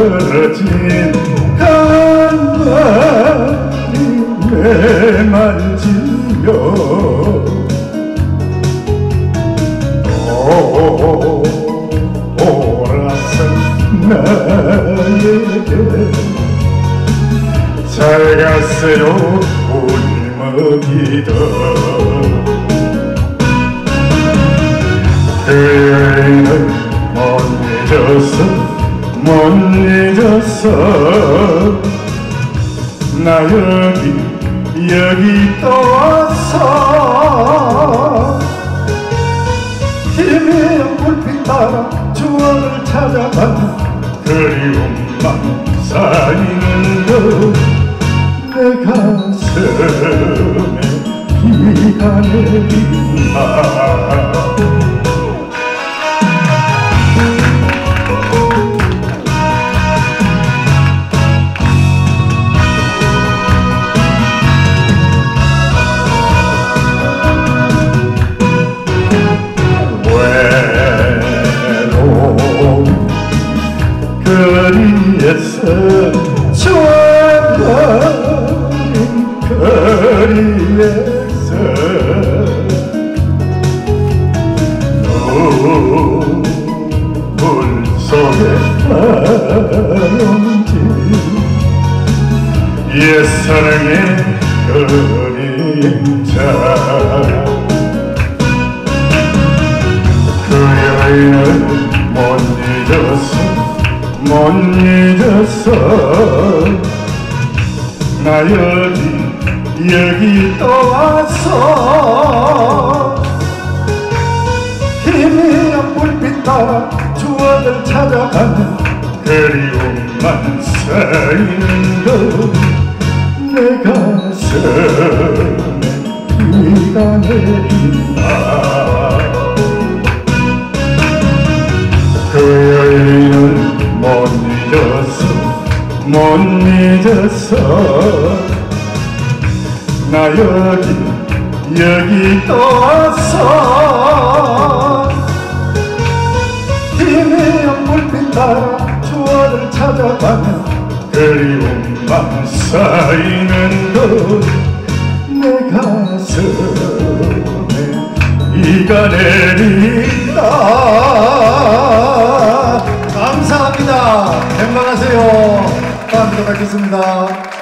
떨어진 간발이 매만지며 돌아선 나에게 잘 갔어요 울먹이던 그 여인을 못 잊었어 나 여기 또 왔어 희미한 불빛 따라 추억을 찾아가는 그리움만 쌓이는 것 내 가슴에 비가 내린다 거리에서 좋아하는 거리에서 눈물 속에 바람지 옛사랑의 그림자 그 여인을 못 잊었어 나 여기 또 왔어 희미한 불빛 따라 추억을 찾아가는 그리움만 쌓이는 것 내 가슴에 비가 내린다 그 여인은 못 잊었어 나 여기 또 왔어 희미한 불빛 따라 추억을 찾아가는 그리움만 쌓이는 것 내 가슴에 비가 내린다 감사합니다. 건강하세요. 다음 뵙겠습니다.